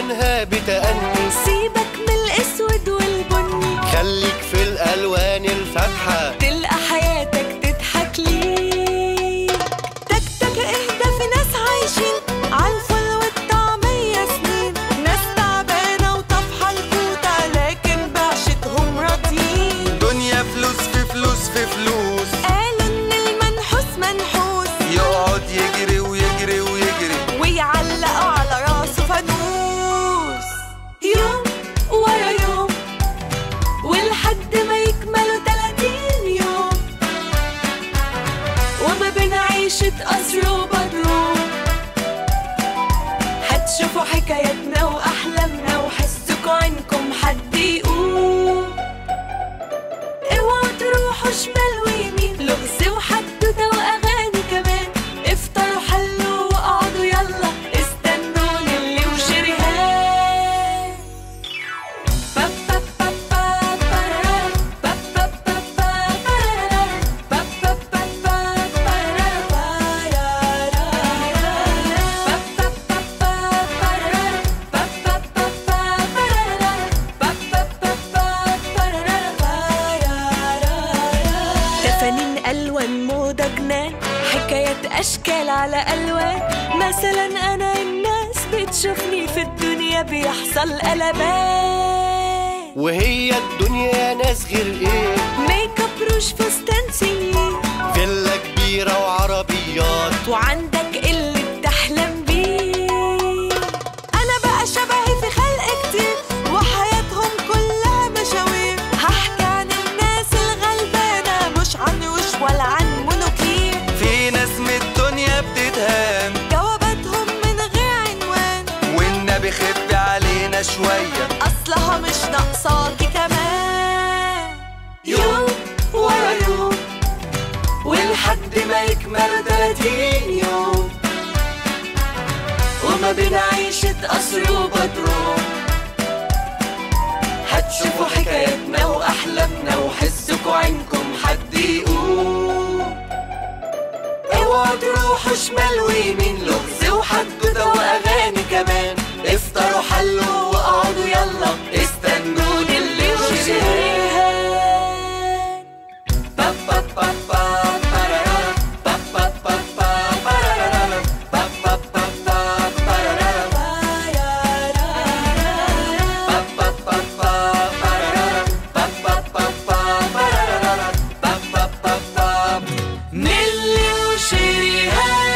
ألوانها بتأني. سيبك من الأسود والبني، خليك في الألوان الفاتحة، تلقى حياتك تضحك ليك. تك تك اهدى، في ناس عايشين عالفل والطعمية سنين، ناس تعبانة وطفحة الكوتة لكن بعشتهم راضيين. دنيا فلوس في فلوس في فلوس، قالوا إن المنحوس منحوس، يقعد يجري ويجري ويجري ويعلقوا على راسه فانوس. يوم ورا يوم ولحد ما يكملوا 30 يوم، وما بين عيشة قصر وبدروم هتشوفوا حكاياتنا وأحلامنا، وحسكوا عنكم حد يقوم. اوعوا تروحوا شمال ويمين، لغز وحدوتة وأغاني كمان. افطروا حلوا واقعدوا يلا، استنوني اللي وشريهان. تفانين ألوان موضة جنان، حكايات أشكال على ألوان. مثلا أنا الناس بتشوفني في الدنيا بيحصل قلبان، وهي الدنيا ناس غير ايه، ميك اب روج فستان سنين، فيلا كبيرة وعربيات، وعندك اللي بتحلم بيه. أنا بقى شبهي في خلق كتير، وحياتهم كلها مشاوير. هحكي عن الناس الغلبانة، مش عن وش ولا عن منوكير. في ناس من الدنيا بتتهان، جواباتهم من غير عنوان، والنبي خف علينا شوية، أصلها مش ناقصاكي كمان. يوم ورا يوم ولحد ما يكمل 30 يوم، وما بين عيشة قصر وبدروم هتشوفوا حكاياتنا وأحلامنا، وحسكوا عنكم حد يقوم. اوعوا تروحوا شمال ويمين، لغز وحدوتة وأغاني كمان. افطروا حلوا واقعدوا يلا، استنوني اللي وشريهان. نيلي وشريهان.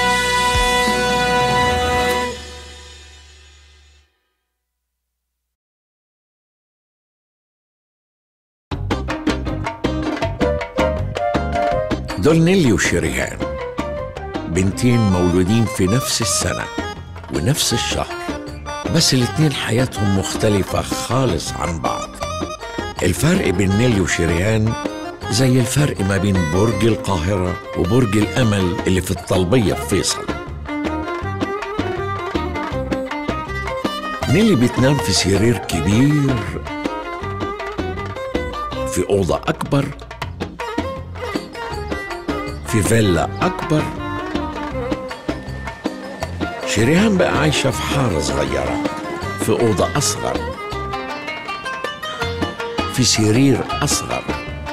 دول نيلي وشريهان، بنتين مولودين في نفس السنة ونفس الشهر، بس الاتنين حياتهم مختلفة خالص عن بعض. الفرق بين نيلي وشريهان زي الفرق ما بين برج القاهرة وبرج الأمل اللي في الطلبية في فيصل. نيلي بتنام في سرير كبير في أوضة أكبر في فيلا أكبر. شريهان بقى عايشة في حارة صغيرة في أوضة أصغر في سرير أصغر.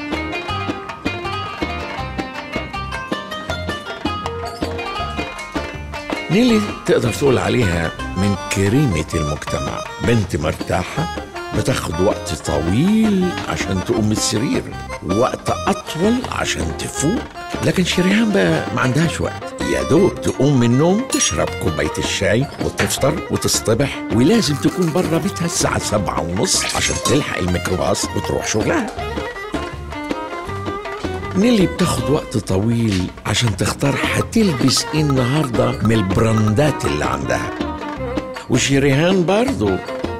نيلي تقدر تقول عليها من كريمة المجتمع، بنت مرتاحة بتاخد وقت طويل عشان تقوم من السرير، ووقت أطول عشان تفوق. لكن شريهان بقى ما عندهاش وقت، يا دوب تقوم من النوم تشرب كوباية الشاي وتفطر وتصطبح، ولازم تكون بره بيتها الساعة 7:30 عشان تلحق الميكروباص وتروح شغلها. نيلي بتاخد وقت طويل عشان تختار هتلبس ايه النهارده من البراندات اللي عندها، وشريهان برضو.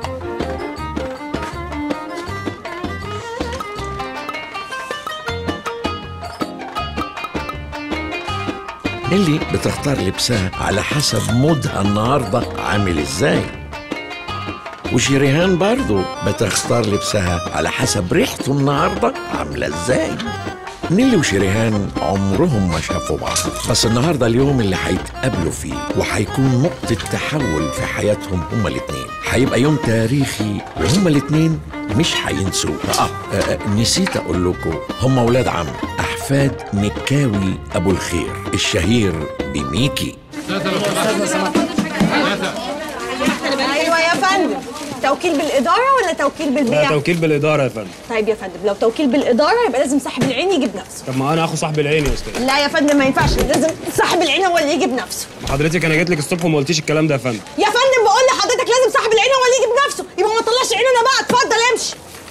نيلي بتختار لبسها على حسب مودها النهارده عامل ازاي، وشريهان برضو بتختار لبسها على حسب ريحته النهارده عامله ازاي. نيلي وشريهان عمرهم ما شافوا بعض، بس النهارده اليوم اللي هيتقابلوا فيه وهيكون نقطة تحول في حياتهم هما الاتنين. هيبقى يوم تاريخي وهما الاتنين مش هينسوه. نسيت اقول لكم، هما ولاد عم احفاد مكاوي ابو الخير الشهير بميكي. ايوه يا فندم، توكيل بالاداره ولا توكيل بالبيع؟ لا، توكيل بالاداره يا فندم. طيب يا فندم، لو توكيل بالاداره يبقى لازم صاحب العين يجيب نفسه. طب ما انا اخو صاحب العين يا استاذ. لا يا فندم ما ينفعش، لازم صاحب العين هو اللي يجيب نفسه. حضرتك انا جيت لك الصبح وما قلتيش الكلام ده يا فندم. يا فندم بقول لحضرتك لازم صاحب العين هو اللي يجيب نفسه، يبقى ما طلعش عيننا بقى. اتفضل امشي.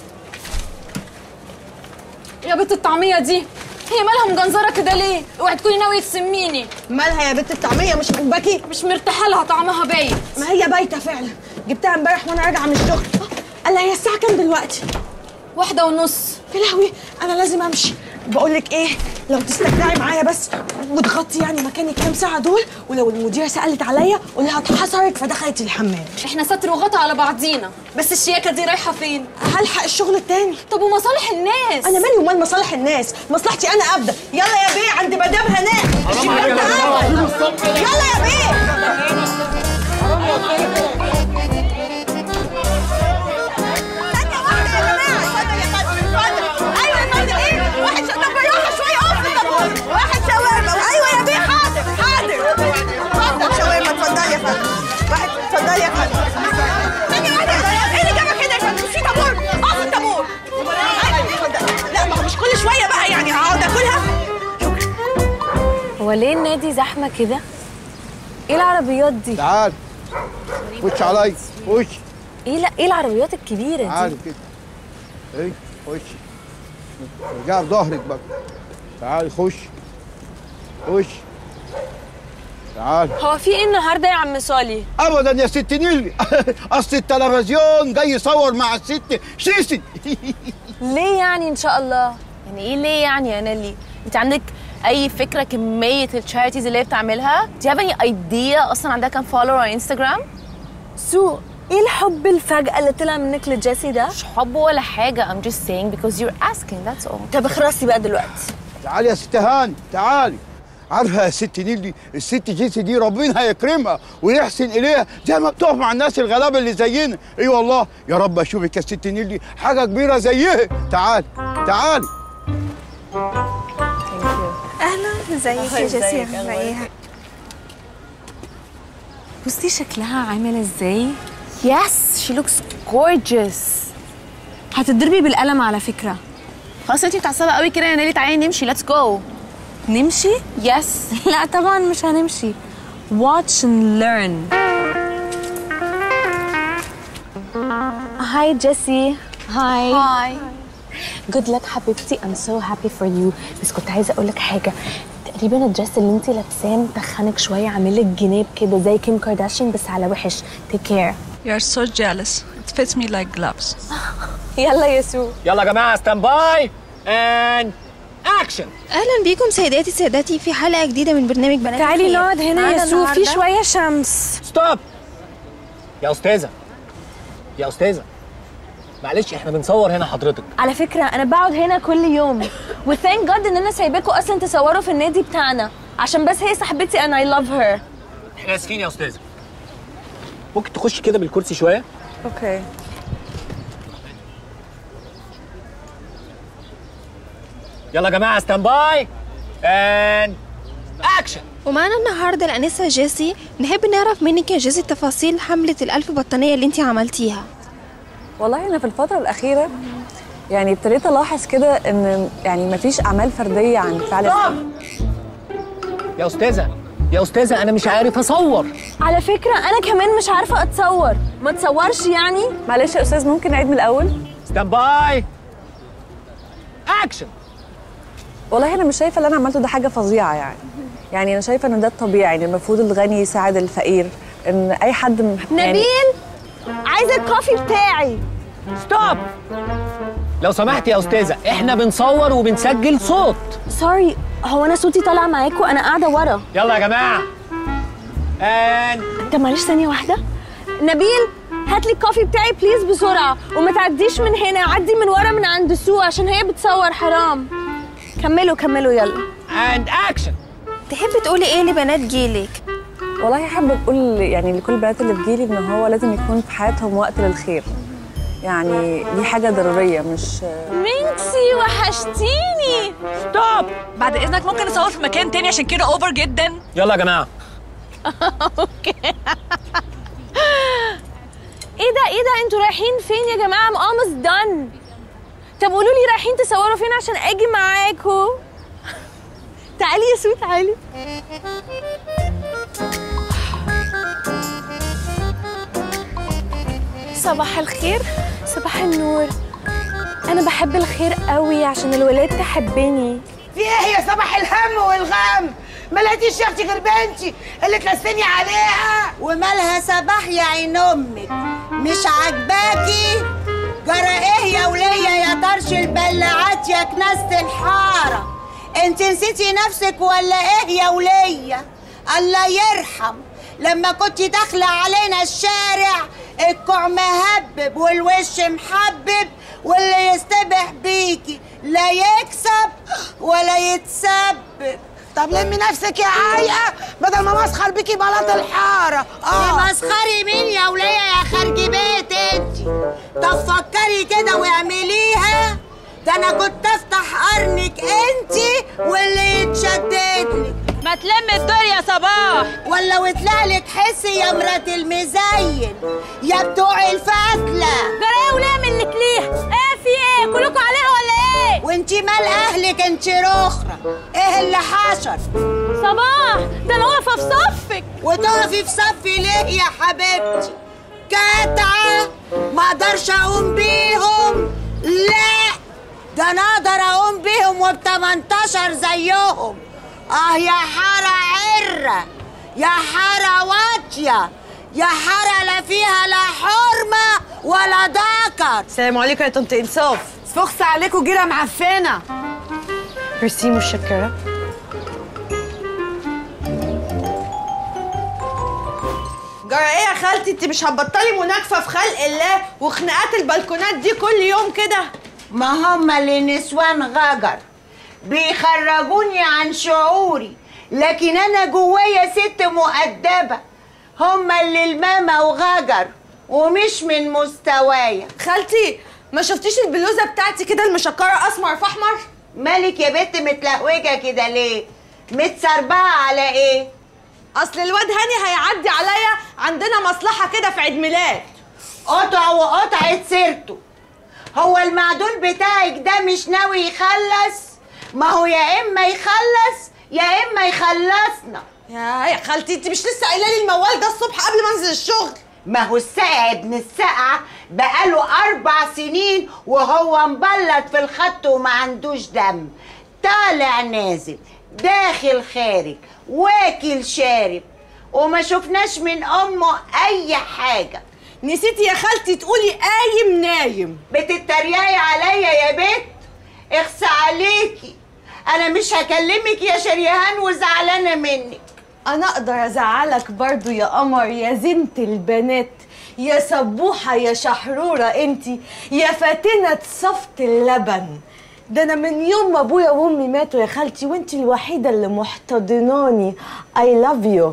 يا بنت الطعمية دي هي مالها مجنزرة كده ليه؟ اوعي تكوني ناوية تسميني. مالها يا بنت الطعميه؟ مش عاجباكي؟ مش مرتاحة لها، طعمها بايت. ما هي بايته فعلا، جبتها امبارح وانا راجعه من الشغل. قال هي الساعه كام دلوقتي؟ 1:30. يا لهوي انا لازم امشي. بقول لك ايه، لو تستجدعي معايا بس وتغطي يعني مكاني كام ساعه دول، ولو المديره سالت عليا قولي لها اتحصرت فدخلت الحمام. احنا ستر وغطا على بعضينا، بس الشياكة دي رايحة فين؟ هلحق الشغل التاني. طب ومصالح الناس؟ انا مالي ومال مصالح الناس، مصلحتي انا ابدا. يلا يا بيه عند مدام هناء. يلا يا بيه. واحد شاورما. ايوه يا بيه، حاضر حاضر. اتفضل شاورما. اتفضلي يا فندم. واحد. اتفضلي يا فندم. ثانية واحدة. ايه اللي جابك هنا يا فندم؟ في طابور. اقف الطابور. اتفضلي. لا ما هو مش كل شوية بقى يعني هقعد اكلها. هو ليه النادي زحمة كده؟ ايه العربيات دي؟ تعال خش علي. خش. ايه العربيات الكبيرة دي؟ تعال كده. ايه خش. ارجع بظهرك بقى. تعال خش. خش. تعال. هو في ايه النهارده يا عم صالح؟ ابدا يا ست نيلي. اصل التلفزيون جاي يصور مع الست شيسي. ليه يعني ان شاء الله؟ يعني ايه ليه يعني يا نيلي؟ انت عندك اي فكرة كمية التشاريتيز اللي هي بتعملها؟ Do you have any idea اصلا عندها كام فولور على انستغرام؟ سو ايه الحب الفجأة اللي طلع منك لجيسي ده؟ مش حب ولا حاجة. I'm just saying because you're asking, that's all. طب اخرسي بقى دلوقتي. تعالي يا ست هاني تعالي. عارفه يا ست نيلي، الست جيسي دي ربنا هيكرمها ويحسن اليها زي ما بتقف مع الناس الغلابه اللي زينا. اي والله يا رب اشوفك يا ست نيلي حاجه كبيره زيها. تعالي تعالي. اهلا. ازيك يا جيسي؟ عامله ايه؟ بصي شكلها عامل ازاي؟ Yes, she looks gorgeous. هتضربي بالقلم على فكره. خلاص انتي متعصبة قوي كده يا نيلي، تعالي نمشي. Let's go. نمشي؟ Yes. لا طبعا مش هنمشي. Watch and learn. Hi Jessie. هاي. Hi. Good luck حبيبتي. I'm so happy for you. بس كنت عايزة أقول لك حاجة. تقريبا الدرس اللي انتي لابساه متخنك شوية، عامل لك جناب كده زي كيم كارداشيان بس على وحش. Take care. You're so jealous. It fits me like gloves. يلا يا سو. يلا يا جماعه ستاند باي اند اكشن. اهلا بيكم سيداتي سادتي في حلقه جديده من برنامج بنات تعالي الخير. نقعد هنا يا سو، في شويه شمس. ستوب يا استاذه. يا استاذه معلش احنا بنصور هنا حضرتك. على فكرة أنا بقعد هنا كل يوم وثانك جاد إن أنا سايباكوا أصلا تصوروا في النادي بتاعنا عشان بس هي صاحبتي and I love her. احنا اسفين يا استاذه. ممكن تخشي كده بالكرسي شويه؟ Okay. يلا يا جماعه ستاند باي اند اكشن. ومعانا النهارده الانسه جيسي. نحب نعرف منك يا جيسي تفاصيل حمله ال1000 بطانيه اللي انت عملتيها. والله أنا في الفترة الأخيرة يعني ابتديت ألاحظ كده إن يعني مفيش أعمال فردية عن فعل يا استاذه يا استاذه انا مش عارف اصور. على فكرة أنا كمان مش عارفة أتصور. ما تصورش يعني؟ معلش يا أستاذ ممكن نعيد من الأول؟ ستاند باي اكشن. والله أنا مش شايفة اللي أنا عملته ده حاجة فظيعة يعني أنا شايفة إن ده الطبيعي، إن المفروض الغني يساعد الفقير، إن أي حد يعني نبيل عايزة الكوفي بتاعي. ستوب لو سمحت يا استاذه، احنا بنصور وبنسجل صوت. سوري، هو أنا صوتي طالع معاكوا؟ أنا قاعدة ورا. يلا يا جماعه طب معلش ثانية واحدة. نبيل هات لي الكوفي بتاعي بليز بسرعة، وما تعديش من هنا، عدي من ورا من عند سو عشان هي بتصور حرام. كملوا يلا. اند اكشن. تحبي تقولي ايه لبنات جيلك؟ والله حابه اقول يعني لكل البنات اللي في جيلي ان هو لازم يكون في حياتهم وقت للخير. يعني دي حاجه ضروريه مش مينسي وحشتيني. ستوب، بعد اذنك ممكن نصور في مكان تاني عشان كده اوفر جدا. يلا يا جماعه. اوكي. ايه ده انتوا رايحين فين يا جماعه؟ I'm almost done. طب قولوا لي رايحين تصوروا فين عشان اجي معاكم. تعالي يا سوي تعالي. صباح الخير. صباح النور. انا بحب الخير قوي عشان الولاد تحبني. في ايه يا صباح الهم والغم؟ ما لقيتيش يا اختي غير بنتي اللي تلسني عليها. ومالها صباح يا عين امك؟ مش عاجباكي؟ جرى ايه يا وليه يا طرش البلاعات يا كناسة الحاره؟ انت نسيتي نفسك ولا ايه يا وليه؟ الله يرحم لما كنت داخله علينا الشارع الكوع مهبب والوش محبب واللي يستبح بيكي لا يكسب ولا يتسبب. طب لمي نفسك يا عايقه بدل ما مسخر بيكي بلاط الحاره. مسخري مين يا وليه يا خارجي بيت انت؟ طب فكري كده واعمليها. ده انا كنت افتح قرنك انت واللي يتشددلك. ما تلم الدور يا صباح. ولا وطلع لك حسي يا مرات المزين يا بتوع الفتله. جرى ايه وليه منك ليها؟ ايه في ايه؟ كلكم عليها ولا ايه؟ وانتي مال اهلك انتي رخرة؟ ايه اللي حصل؟ صباح ده انا واقفه في صفك. وتقفي في صفي ليه يا حبيبتي؟ كتعه ما اقدرش اقوم بيهم. لا ده انا اقدر اقوم بيهم وب18 زيهم. يا حاره عره يا حاره واطيه يا حاره لا فيها لا حرمه ولا ذكر. السلام عليكم يا طنط انصاف. فخس عليكم جيره معفنه. ميرسي متشكره. جرى ايه يا خالتي؟ انت مش هتبطلي مناكفه في خلق الله وخناقات البلكونات دي كل يوم كده؟ ما هم اللي نسوان غجر بيخرجوني عن شعوري، لكن انا جوايا ست مؤدبه. هم اللي الماما وغجر ومش من مستوايا. خالتي ما شفتيش البلوزه بتاعتي كده المشكره اسمر في احمر؟ مالك يا بنت متلهوجه كده ليه؟ متسربعه على ايه؟ اصل الواد هاني هيعدي عليا، عندنا مصلحه كده في عيد ميلاد. قطع وقطعت سيرته. هو المعدول بتاعك ده مش ناوي يخلص؟ ما هو يا اما يخلص يا اما يخلصنا. يا خالتي انت مش لسه قايله لي الموال ده الصبح قبل ما انزل الشغل؟ ما هو الساقع ابن الساقعه بقاله 4 سنين وهو مبلط في الخط وما عندوش دم، طالع نازل داخل خارج واكل شارب وما شفناش من امه اي حاجه. نسيتي يا خالتي تقولي قايم نايم. بتتريقي عليا يا بت؟ اخس عليكي، انا مش هكلمك يا شريهان وزعلانه منك. انا اقدر ازعلك برضو يا قمر يا زينة البنات يا سبوحه يا شحروره انتي يا فاتنه صفت اللبن. ده انا من يوم ما ابويا وامي ماتوا يا خالتي وانتي الوحيده اللي محتضناني. I love you.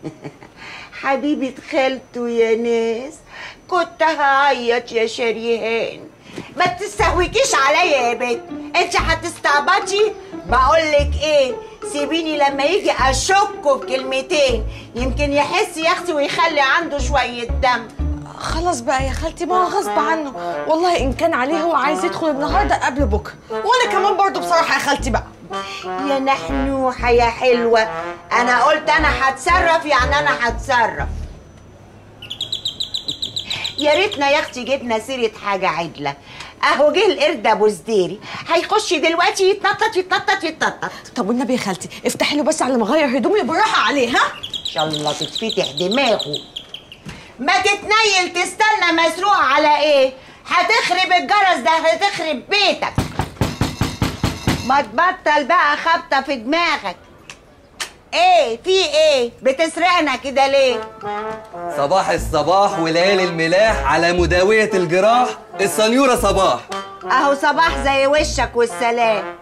حبيبه خالته يا ناس، كنت هعيط يا شريهان. ما تستهوكيش عليا يا بنت، انت هتستعبطي. بقولك ايه، سيبيني لما يجي اشكه بكلمتين يمكن يحس يا اختي ويخلي عنده شويه دم. خلاص بقى يا خالتي، ما هو غصب عنه والله. ان كان عليه هو عايز يدخل النهارده قبل بكره، وانا كمان برضو بصراحه يا خالتي بقى. يا نحنوحه يا حلوه، انا قلت انا هتصرف يعني انا هتصرف. يا ريتنا يا اختي جبنا سيره حاجه عدله. اهو جه القرد ابو زديري هيخش دلوقتي يتنطط يتنطط يتنطط. طب والنبي يا خالتي افتحي له بس على ما اغير هدومي بالراحه عليه. ها ان شاء الله تتفتح دماغه. ما تتنيل تستنى مسروق على ايه؟ هتخرب الجرس ده، هتخرب بيتك. ما تبطل بقى خبطه في دماغك. ايه في ايه؟ بتسرقنا كده ليه؟ صباح الصباح وليالي الملاح على مداوية الجراح السنيورة صباح. اهو صباح زي وشك والسلام.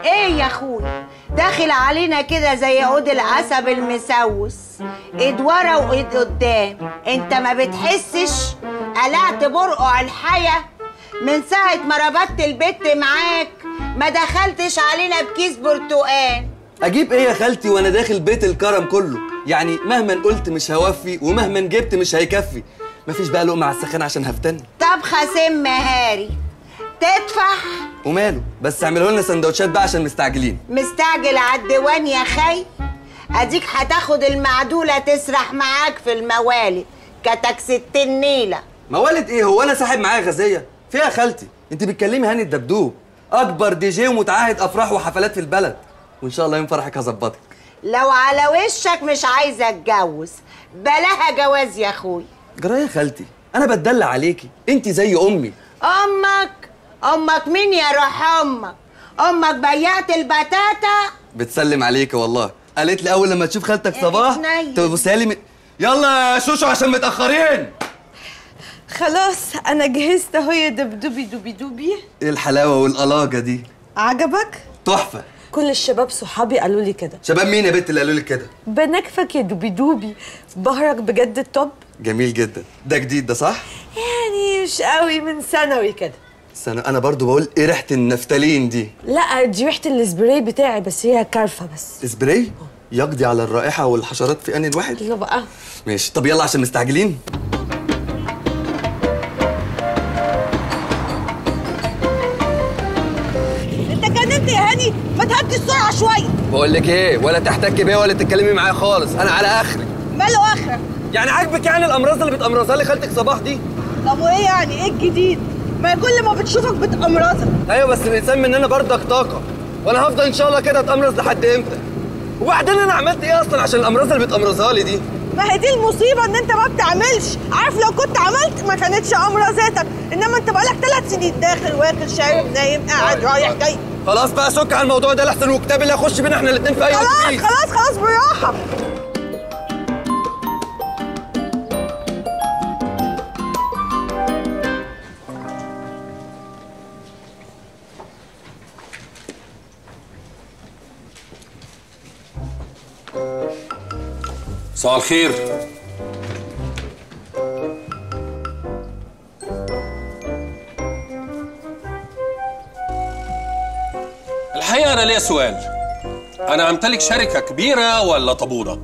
ايه يا اخويا داخل علينا كده زي عود العسب المسوس، ايد ورا وايد قدام. انت ما بتحسش قلعت برقع الحياه من ساعه ما ربطت البت معاك؟ ما دخلتش علينا بكيس برتقان. اجيب ايه يا خالتي وانا داخل بيت الكرم كله؟ يعني مهما قلت مش هوفي ومهما جبت مش هيكفي. مفيش بقى لقمه على السخان عشان هفتن. طبخه سم هاري تدفع وماله، بس اعملوا لنا سندوتشات بقى عشان مستعجلين. مستعجل على الديوان يا خي؟ اديك هتاخد المعدوله تسرح معاك في الموالد كتك 60 نيله. موالد ايه؟ هو انا ساحب معايا غازيه؟ فيها خالتي انت بتكلمي هاني الدبدوب، اكبر دي جي ومتعهد افراح وحفلات في البلد، وان شاء الله يوم فرحك هظبطك. لو على وشك مش عايزه اتجوز بلاها جواز يا اخوي. جرايه يا خالتي، انا بتدلع عليكي، انت زي امي. امك مين يا روح امك؟ امك بيعت البتاتا. بتسلم عليكي والله، قالت لي اول لما تشوف خالتك صباح تبصها لي يلا يا شوشو عشان متاخرين. خلاص انا جهزت اهو يا دبدوبي دوبي دوبي. ايه الحلاوه والقلاجه دي؟ عجبك؟ تحفه. كل الشباب صحابي قالوا لي كده. شباب مين يا بنت اللي قالوا لك كده؟ بنكفك يا دوبي دوبي، بهرك بجد التوب. جميل جدا. ده جديد ده صح؟ يعني مش قوي، من ثانوي كده. انا برضو بقول ايه ريحه النفتالين دي؟ لا دي ريحه السبراي بتاعي، بس هي كارفه بس. سبراي؟ يقضي على الرائحه والحشرات في ان الواحد؟ يلا بقى. ماشي، طب يلا عشان مستعجلين. انت جننت يا هاني، ما تهدي السرعه شويه. بقول لك ايه، ولا تحتكي بيا ولا تتكلمي معايا خالص، انا على اخري. ماله اخرك؟ يعني عاجبك يعني الامراض اللي بتامرضها لي خالتك صباح دي؟ طب وايه يعني؟ ايه الجديد؟ ما كل ما بتشوفك بتأمرزك. ايوه بس الانسان مننا برضك طاقه، وانا هفضل ان شاء الله كده اتامرز لحد امتى؟ وبعدين انا عملت ايه اصلا عشان الامراض اللي بتامرزها لي دي؟ ما هي دي المصيبه، ان انت ما بتعملش. عارف لو كنت عملت ما كانتش امراضتك، انما انت بقالك 3 سنين داخل واكل شارب نايم قاعد رايح جاي. خلاص بقى سك على الموضوع ده لحسن وكتاب اللي هيخش بينا احنا الاثنين في اي وقت. خلاص بالراحه. مساء الخير. الحقيقة أنا ليا سؤال، أنا أمتلك شركة كبيرة ولا طابونة؟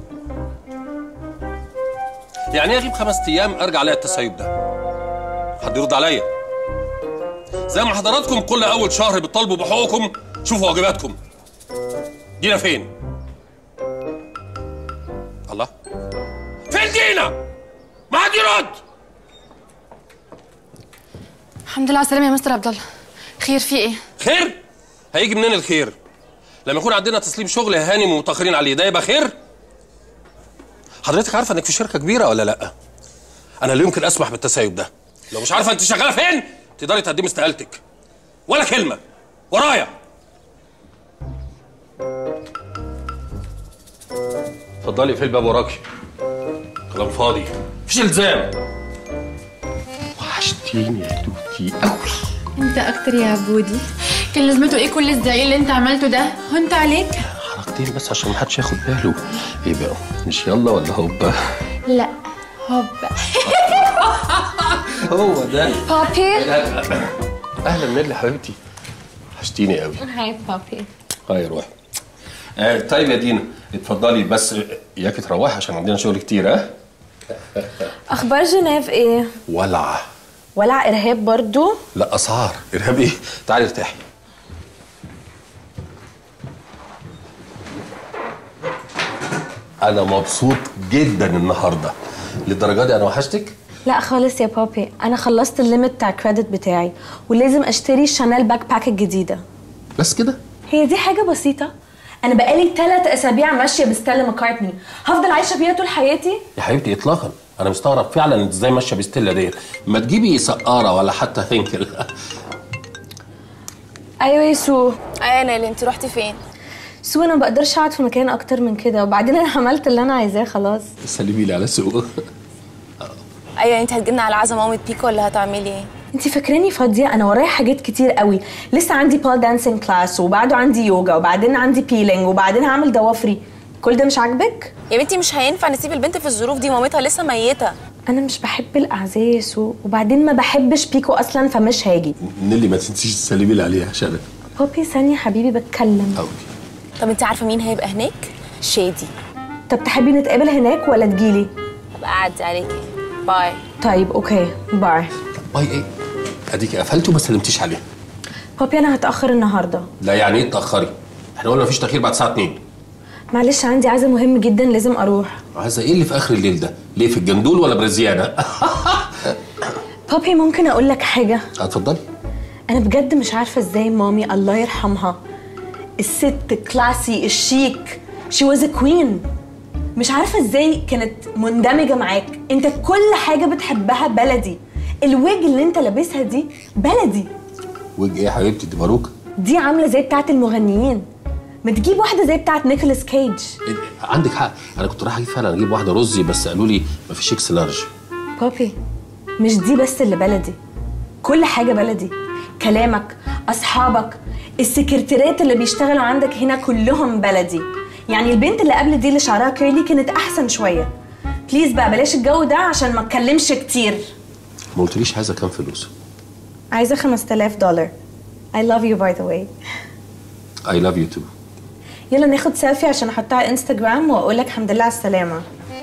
يعني أغيب 5 أيام أرجع ألاقي التسيب ده؟ حد يرد عليا؟ زي ما حضراتكم كل أول شهر بتطالبوا بحقوقكم، شوفوا واجباتكم. دينا فين؟ الله؟ فين دينا؟ ما حد يرد. الحمد لله على السلامة يا مستر عبد الله. خير في ايه؟ خير؟ هيجي منين الخير؟ لما يكون عندنا تسليم شغل هانم ومتاخرين عليه ده يبقى خير؟ حضرتك عارفه انك في شركه كبيره ولا لا؟ انا لا يمكن اسمح بالتسيب ده. لو مش عارفه انت شغاله فين تقدري تقدمي استقالتك. ولا كلمه ورايا. اتفضلي في الباب وراكي. كلام فاضي، مفيش الزام. وحشتيني يا توتي قوي. انت اكتر يا عبودي. كان لازمته ايه كل الزعيق اللي انت عملته ده؟ هنت عليك؟ حركتين بس عشان محدش ياخد باله. ايه بقى؟ مش يلا ولا هوبا؟ لا هوبا. هو ده بابي. اهلا نيلي حبيبتي، وحشتيني قوي. هاي بابي. هاي روحي. طيب يا دينا اتفضلي، بس اياكي تروحي عشان عندنا شغل كتير. ها؟ اخبار جنيف ايه؟ ولع. ولع ارهاب برضو؟ لا اسعار. ارهاب ايه؟ تعالي ارتاحي. انا مبسوط جدا النهارده. للدرجه دي انا وحشتك؟ لا خالص يا بابي، انا خلصت الليمت بتاع الكريدت بتاعي ولازم اشتري شانيل باك باك الجديده. بس كده؟ هي دي حاجه بسيطه؟ انا بقالي 3 أسابيع ماشيه بستيلا ماكارتني، هفضل عايشه بيها طول حياتي؟ يا حبيبتي اطلاقا. انا مستغرب فعلا انت ازاي ماشيه بستيلا ديت. ما تجيبي سقاره ولا حتى هنكل. ايوه يا سو. ايوه يا نيلي، انت رحتي فين؟ سو انا ما بقدرش اقعد في مكان اكتر من كده، وبعدين انا عملت اللي انا عايزاه خلاص. سلمي لي على سو. ايوه انت هتجيبنا على عزا مامة بيكو ولا هتعملي ايه؟ انت فاكراني فاضيه؟ انا ورايا حاجات كتير قوي. لسه عندي بال دانسينج كلاس، وبعده عندي يوجا، وبعدين عندي بيلينج، وبعدين هعمل ضوافري. كل ده مش عاجبك؟ يا بنتي مش هينفع نسيب البنت في الظروف دي، مامتها لسه ميته. انا مش بحب الاعزاز وبعدين ما بحبش بيكو اصلا، فمش هاجي. نيلي ما تنسيش تسلمي لي عليها عشان بابي ثانيه حبيبي بتكلم. طب انت عارفه مين هيبقى هناك؟ شادي. طب تحبي نتقابل هناك ولا تجيلي؟ ابقى اعدي عليكي. باي. طيب اوكي باي. باي ايه؟ اديكي قفلت وما سلمتيش عليها. بابي انا هتاخر النهارده. لا يعني ايه تاخري؟ احنا قلنا مفيش تاخير بعد الساعه 2. معلش عندي عزا مهم جدا لازم اروح. عزا ايه اللي في اخر الليل ده؟ ليه في الجندول ولا برازيانا؟ بابي ممكن اقول لك حاجه؟ اتفضلي. انا بجد مش عارفه ازاي مامي الله يرحمها الست كلاسي الشيك شي واز ا كوين، مش عارفه ازاي كانت مندمجه معاك. انت كل حاجه بتحبها بلدي. الويج اللي انت لابسها دي بلدي. ويج ايه يا حبيبتي؟ دي باروكه. دي عامله زي بتاعه المغنيين. ما تجيب واحده زي بتاعه نيكولاس كيج. عندك حق، انا كنت رايح اجيب فعلا اجيب واحده رزي، بس قالوا لي مفيش اكس لارج. بابي مش دي بس اللي بلدي، كل حاجه بلدي. كلامك، اصحابك، السكرتيرات اللي بيشتغلوا عندك هنا كلهم بلدي. يعني البنت اللي قبل دي اللي شعرها كيرلي كانت احسن شويه. بليز بقى بلاش الجو ده عشان ما اتكلمش كتير. ما قلتليش عايزه كام فلوس؟ عايزه $5000. I love you by the way. I love you too. يلا ناخد سيلفي عشان احطها على انستجرام واقول لك الحمد لله على السلامه.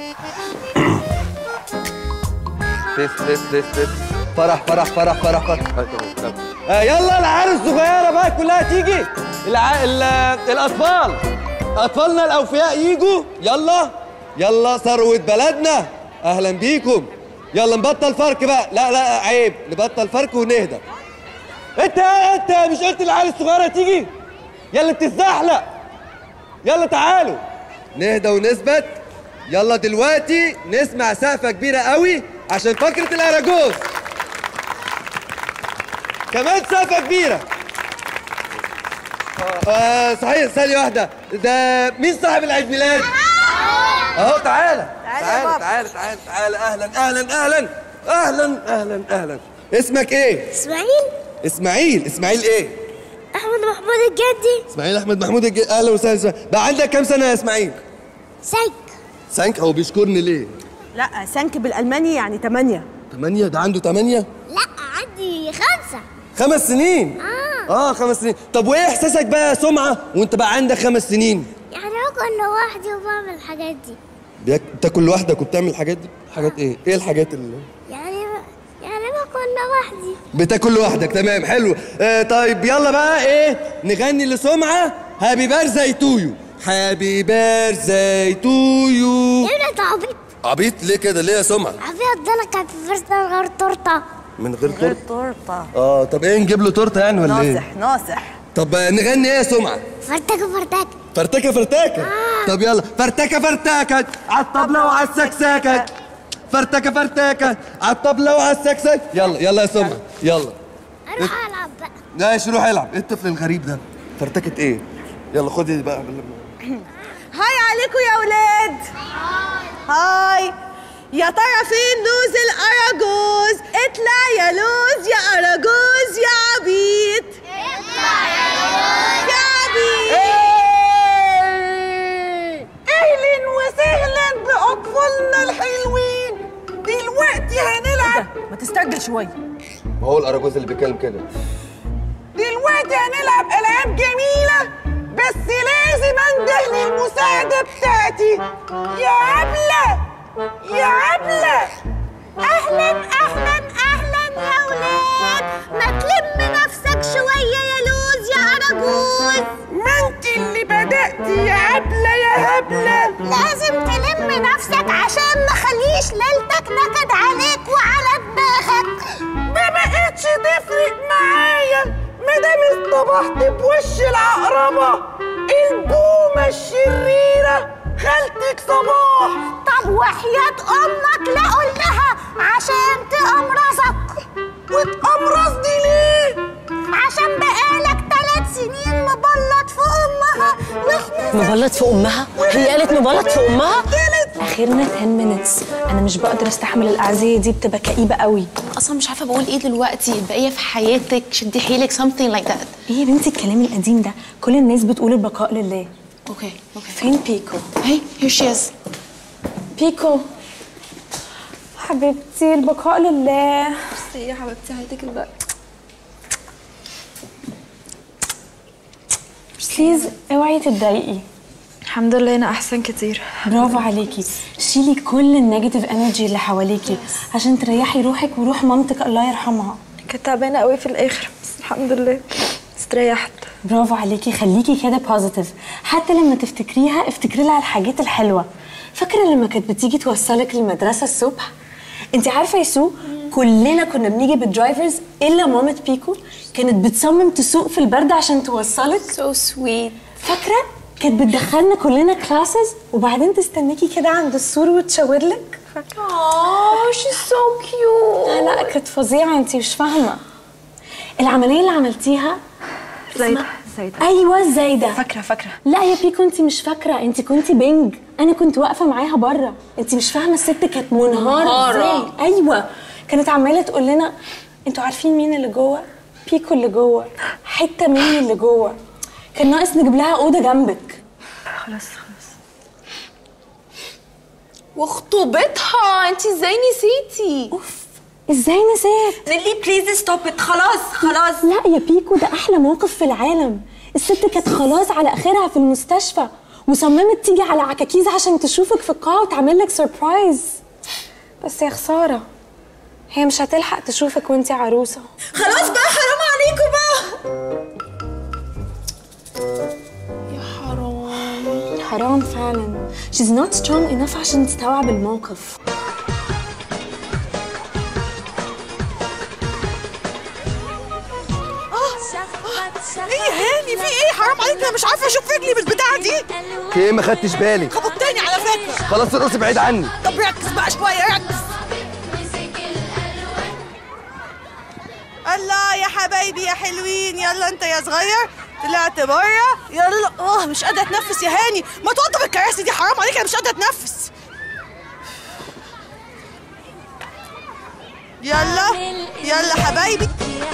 لف فرح فرح فرح فرح فرح. يلا العيال الصغيره بقى كلها تيجي. الاطفال اطفالنا الاوفياء يجوا. يلا يلا ثروه بلدنا، اهلا بيكم. يلا نبطل فرق بقى. لا عيب، نبطل فرق ونهدى. انت مش قلت العيال الصغيره تيجي؟ يلا بتتزحلق. يلا تعالوا نهدى ونثبت. يلا دلوقتي نسمع سقفه كبيره قوي عشان فقره الاراجوز. كمان سقفه كبيره. صحيح ثانيه واحده، ده مين صاحب العيد ميلاد؟ اهو تعالى. اهلا. اسمك ايه؟ اسماعيل ايه؟ احمد محمود الجدي. اسماعيل احمد محمود الجدي. اهلا وسهلا. بقى عندك كام سنه يا اسماعيل؟ 5. هو بيشكرني ليه؟ لا سانك بالالماني يعني 8. 8؟ ده عنده 8؟ لا عندي 5. 5 سنين؟ 5 سنين. طب وايه احساسك بقى يا سمعه وانت بقى عندك 5 سنين؟ يعني باكل لوحدي وبعمل الحاجات دي. بتاكل لوحدك وبتعمل الحاجات دي؟ حاجات ايه؟ ايه الحاجات اللي يعني باكل لوحدي. بتاكل لوحدك، تمام حلو. طيب يلا بقى ايه نغني لسمعه هابي بيرثداي تو يو. هابي بيرثداي تو يو. ايه ده عبيط؟ عبيط ليه كده؟ ليه يا سمعه؟ عبيط ده انا كان في بيرثداي من غير تورته. من غير تورته؟ طب ايه نجيب له تورته يعني ولا ايه؟ ناصح. طب نغني ايه يا سمعه؟ فرتكه. طب يلا فرتكه على الطبله وعلى السكسكه. فرتكه على الطبله وعلى السكسكه. يلا يا سمعه يلا. اروح العب بقى. ماشي روح العب. ايه الطفل الغريب ده؟ فرتكه ايه؟ يلا خدي بقى. هاي عليكم يا ولاد. هاي. يا ترى فين لوز الاراجوز؟ اطلع يا لوز يا اراجوز يا عبيط. اطلع يا لوز يا عبيط. اهلا وسهلا باطفالنا الحلوين. دلوقتي هنلعب. ما تستعجل شويه. ما هو الاراجوز اللي بيتكلم كده. دلوقتي هنلعب العاب جميله، بس لازم انده للمساعده بتاعتي. يا عبله اهلا يا ولاد. ما تلم نفسك شويه يا لوز يا اراجوز. ما انت اللي بدأتي يا عبله يا هبله. لازم تلم نفسك عشان ما خليش ليلتك نكد عليك وعلى دماغك. ما بقتش تفرق معايا مادام اصطبحت بوش العقربه البومه الشريره خالتك صباح. طب وحياة امك لا قول لها عشان تقمرصك. وتقمرص دي ليه؟ عشان بقالك 3 سنين مبلط في امها. مبلط في امها؟ هي قالت مبلط في امها؟ اخرنا 10 minutes. انا مش بقدر استحمل الاعزيه دي، بتبقى كئيبه قوي. اصلا مش عارفه بقول ايه دلوقتي. البقيه في حياتك، شدي حيلك، something like that. ايه يا بنتي الكلام القديم ده؟ كل الناس بتقول البقاء لله. اوكي فين بيكو؟ هي here she is. بيكو حبيبتي، البقاء لله. ميرسي يا حبيبتي، هديك الباقي. بليز اوعي تتضايقي. الحمد لله انا احسن كتير. برافو عليكي. شيلي كل النيجاتيف انرجي اللي حواليكي عشان تريحي روحك وروح مامتك الله يرحمها. كنت تعبانه قوي في الاخر بس الحمد لله استريحت. برافو عليكي، خليكي كده بوزيتيف. حتى لما تفتكريها افتكري لها الحاجات الحلوه. فاكره لما كانت بتيجي توصلك المدرسه الصبح؟ انت عارفه يا سو، كلنا كنا بنيجي بالدرايفرز الا مامة بيكو كانت بتصمم تسوق في البرد عشان توصلك. سو سويت. فاكره كانت بتدخلنا كلنا كلاسز وبعدين تستنيكي كده عند السور وتشاور لك. فاكره؟ she's so cute. لا كانت فظيعه، انت مش فاهمه. العمليه اللي عملتيها زايدة. ايوه زايده. فاكره. لا يا بيكو انت مش فاكره، انت كنتي بنج، انا كنت واقفه معاها بره. انت مش فاهمه، الست كانت منهاره ازاي. ايوه كانت عماله تقول لنا انتوا عارفين مين اللي جوه؟ بيكو اللي جوه، حته مني اللي جوه. كان ناقص نجيب لها اوضه جنبك. خلاص وخطوبتها انت ازاي نسيتي؟ اوف ازاي نسيت؟ نيلي بليز ستوب ات. خلاص. لا يا بيكو ده احلى موقف في العالم. الست كانت خلاص على اخرها في المستشفى وصممت تيجي على عكاكيز عشان تشوفك في القاعه وتعمل لك سربرايز. بس يا خساره هي مش هتلحق تشوفك وانتي عروسه. خلاص بقى حرام عليكم بقى. يا حرام فعلا. she's not strong enough عشان تستوعب الموقف. ايه يا هاني في ايه؟ حرام عليك، انا مش عارفه اشوف رجلي بالبتاعه دي. في ايه ما خدتش بالي؟ خبطتني على فكره. خلاص ارقصي بعيد عني. طب ركز بقى شويه، ركز. الله يا حبايبي يا حلوين، يلا انت يا صغير طلعت بره. يلا مش قادره اتنفس يا هاني، ما توضب الكراسي دي، حرام عليك انا مش قادره اتنفس. يلا حبايبي.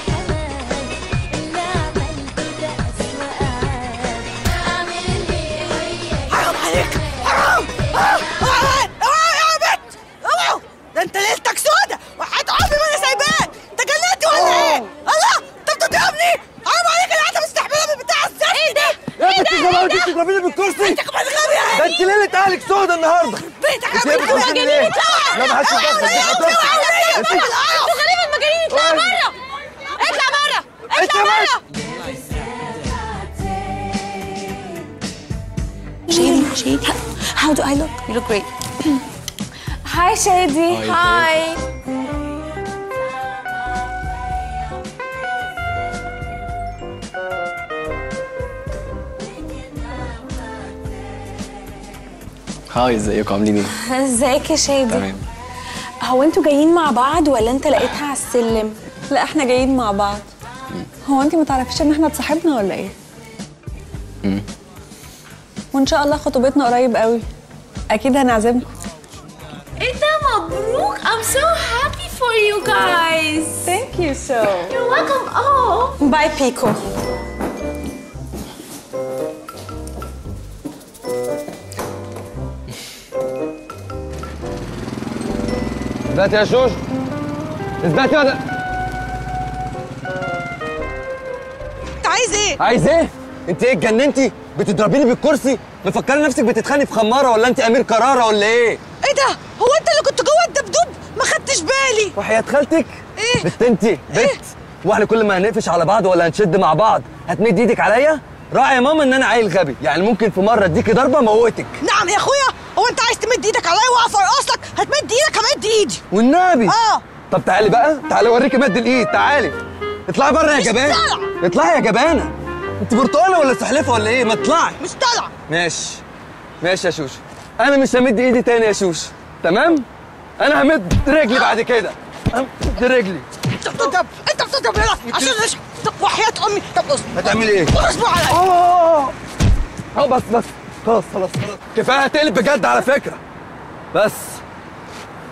حرام عليك، حرام. اوعى يا بنت، اوعى. ده انت ليلتك سودا وحياة عمري ما انا سايباك. انت جننتي ولا ايه؟ الله انت بتضربني، حرام عليك. انا قاعده مستحمله من بتاع الزفت. ايه ده؟ يا بنت الجماعه انت بتضربيني بالكرسي. انت كمان غبي يا ده انت ليله اهلك سودا النهارده. بيتك يا بنت المجانين اطلع. لا ما حدش يتدخل. انتوا غالبا مجانين. اطلع بره، اطلع بره، اطلع بره. Shady, how do I look? You look great. Hi Shady. Hi. هاي ازيكم عاملين ايه؟ ازيك يا شادي؟ تمام. هو انتوا جايين مع بعض ولا انت لقيتها على السلم؟ لا احنا جايين مع بعض. هو انت ما تعرفيش ان احنا اتصاحبنا ولا ايه؟ وان شاء الله خطوبتنا قريب قوي، اكيد هنعزمكم. ايه ده مبروك. I'm so happy for you guys. Thank you so. You're welcome. Oh. باي بيكو. اثبتي يا شوش، اثبتي ولا انت عايز ايه؟ عايز ايه؟ انت ايه اتجننتي؟ بتضربيني بالكرسي؟ مفكره نفسك بتتخانقي في خماره ولا انت امير كراره ولا ايه؟ ايه ده؟ هو انت اللي كنت جوه الدبدوب؟ ما خدتش بالي. وحياة خالتك؟ ايه؟ بت انت بت واحنا كل ما هنقفش على بعض ولا هنشد مع بعض هتمد ايدك عليا؟ راعي يا ماما ان انا عيل غبي، يعني ممكن في مره اديكي ضربه موتك. نعم يا اخويا، هو انت عايز تمد ايدك عليا واقف ارقص لك؟ هتمد ايدك همد ايدي. والنبي طب تعالي بقى، تعالي اوريكي مد الايد، تعالي اطلعي بره يا جبانه. اطلعي يا جبانه، انت برتقاله ولا سحلفه ولا ايه؟ ما اطلعي. مش طالعه. ماشي يا شوش، انا مش همد ايدي تاني يا شوش، تمام؟ انا همد رجلي بعد كده، همد رجلي. انت بتضرب هنا عشان وحياة امي. طب اصبر. هتعملي ايه؟ اصبر عليا. بس خلاص كفايه هتقلب بجد على فكره. بس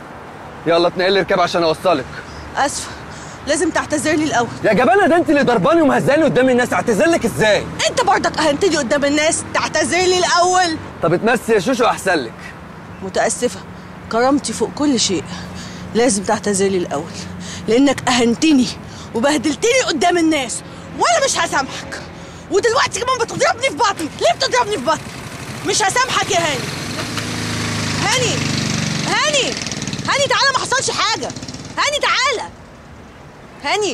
يلا اتنقل لي اركب عشان اوصلك. اسفه، لازم تعتذر لي الاول. يا جبانه ده انت اللي ضرباني ومهزاني قدام الناس، اعتذر لك ازاي؟ انت برضك اهنتني قدام الناس، تعتذر لي الاول. طب اتمسي يا شوشو احسن لك. متاسفه، كرامتي فوق كل شيء، لازم تعتذر لي الاول لانك اهنتني وبهدلتني قدام الناس وانا مش هسامحك. ودلوقتي كمان بتضربني في بطني. ليه بتضربني في بطني؟ مش هسامحك يا هاني. هاني هاني هاني تعالى، ما حصلش حاجه. هاني تعالى. هاني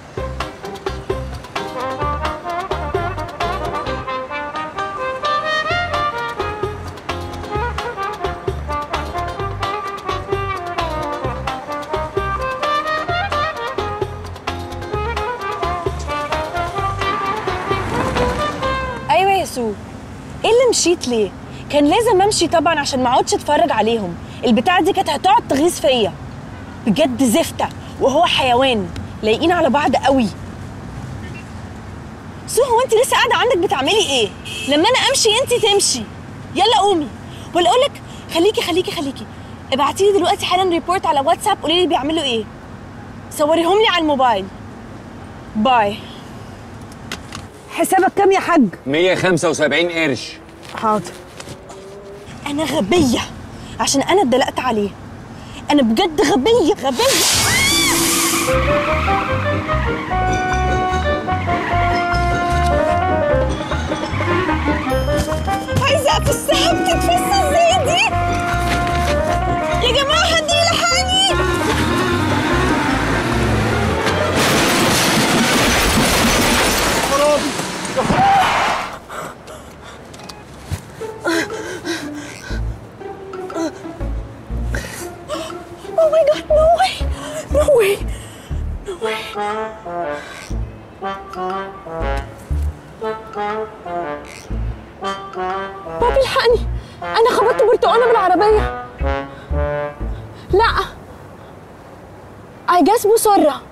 ايوه يا سو، ايه اللي مشيت ليه؟ كان لازم امشي طبعا عشان ما اقعدش اتفرج عليهم. البتاعه دي كانت هتقعد تغيظ فيا. بجد زفته وهو حيوان، لايقين على بعض قوي. سو، هو انت لسه قاعده عندك بتعملي ايه؟ لما انا امشي انت تمشي. يلا قومي. ولا اقول لك خليكي ابعتي لي دلوقتي حالا ريبورت على واتساب، قولي لي بيعملوا ايه. صوريهم لي على الموبايل. باي. حسابك كام يا حاج؟ 175 قرش. حاضر. انا غبيه عشان انا اتدلقت عليه. انا بجد غبيه. عايزه في السحاب تتفصل ازاي دي؟ يا جماعه حد يلحقني. Oh my god, no way! بابي الحقني، أنا خبطت برتقانة بالعربية. لا I guess مسرة.